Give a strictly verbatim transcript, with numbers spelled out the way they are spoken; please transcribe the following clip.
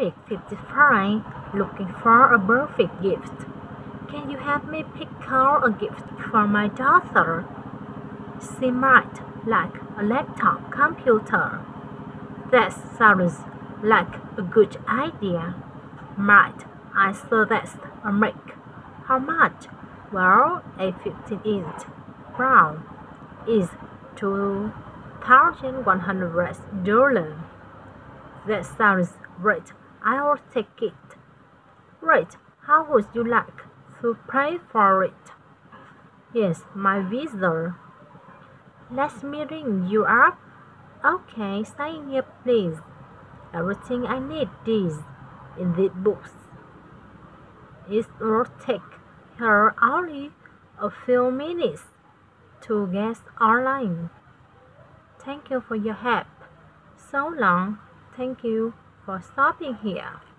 Topic fifty-five. Looking for a perfect gift. Can you help me pick out a gift for my daughter? She might like a laptop computer. That sounds like a good idea. Might I suggest a Mac? How much? Well, a fifteen-inch brown is two thousand one hundred dollars. That sounds great. I'll take it. Great. How would you like to pay for it? Yes, my visa. Let me ring you up. Okay, sign here please. Everything I need is in these books. It will take her only a few minutes to get online. Thank you for your help. So long. Thank you for stopping here.